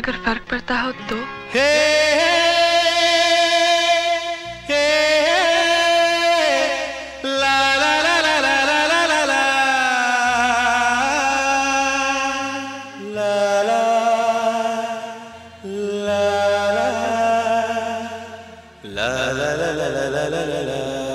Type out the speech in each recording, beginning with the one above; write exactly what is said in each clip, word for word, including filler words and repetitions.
अगर फर्क पड़ता हो तो हे, हे, ला ला ला ला ला ला ला ला ला ला ला ला ला ला ला।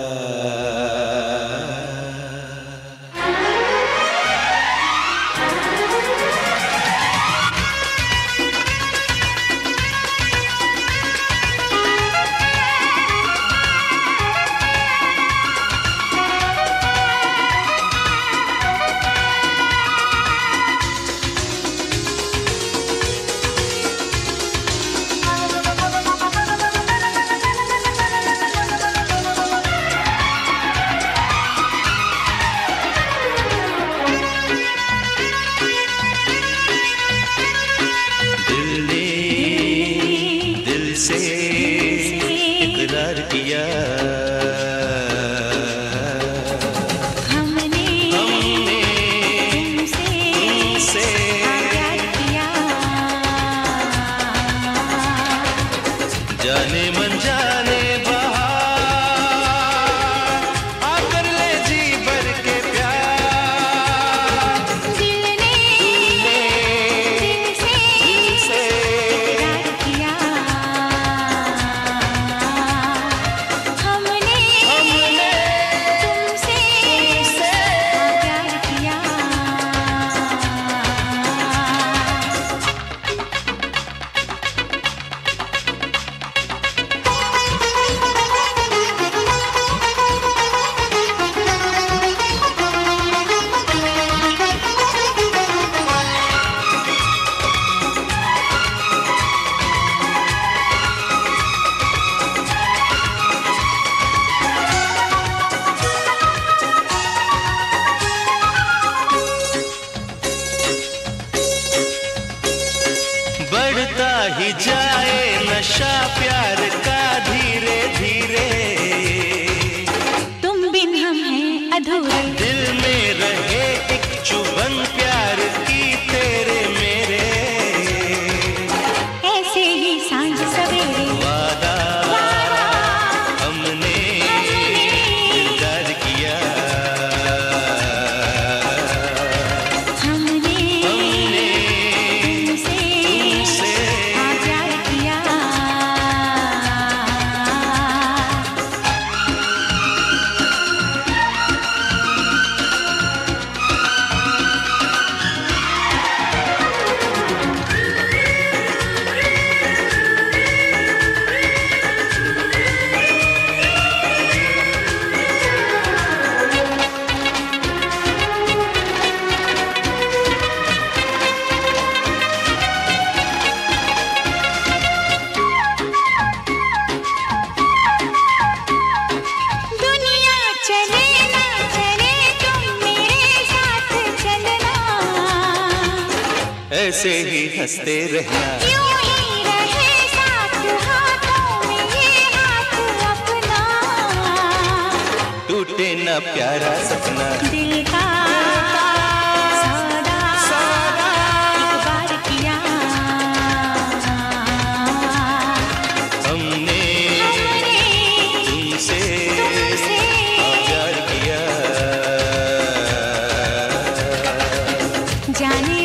से इकरार किया हमने हमने तुमसे प्यार किया, जाने मन जाने बाहर आकर ले जी भर के प्यार। दिल ने दिल से प्यार किया, हमने हमने तुमसे प्यार किया। बढ़ता ही जाए नशा प्यार का धीरे धीरे, तुम बिन हम हैं अधूरे, दिल में रहे एक चुभन प्यार की तेरे मेरे। ऐसे ही सांझ सवेरे वादा हमने दिलदार किया, हमने हमने तुमसे तुमसे प्यार किया। दुनिया चले ना चले तुम मेरे साथ चलना, ऐसे ही हंसते रहना, यूं ही रहे साथ हाथों में ये हाथ अपना, टूटे ना प्यारा सपना। दिल का सौदा एक बार किया, हमने हमने तुमसे तुमसे प्यार किया, जाने